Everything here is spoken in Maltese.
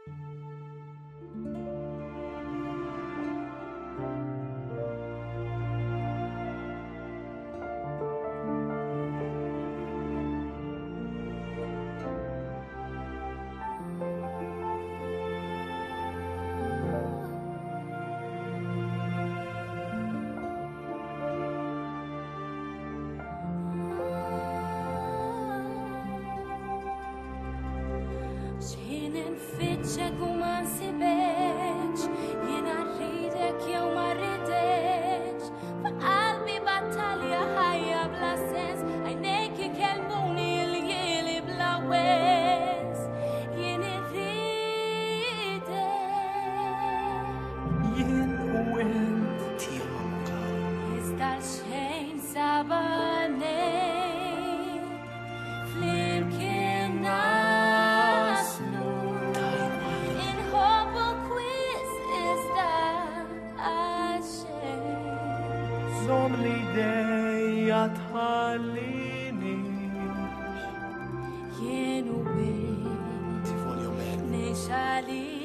Fitxa kuman si beċ, jena rridek jew ma rridekx, f'qalbi battalja ħajja bla sens, għajnejk ikelmuni l-jieli bla wens, jien irridek. Jien u inti anka. Iżda xejn sabanej, flimkien Som li dejja tħallinix. Jien u Ti voglio bene. nexali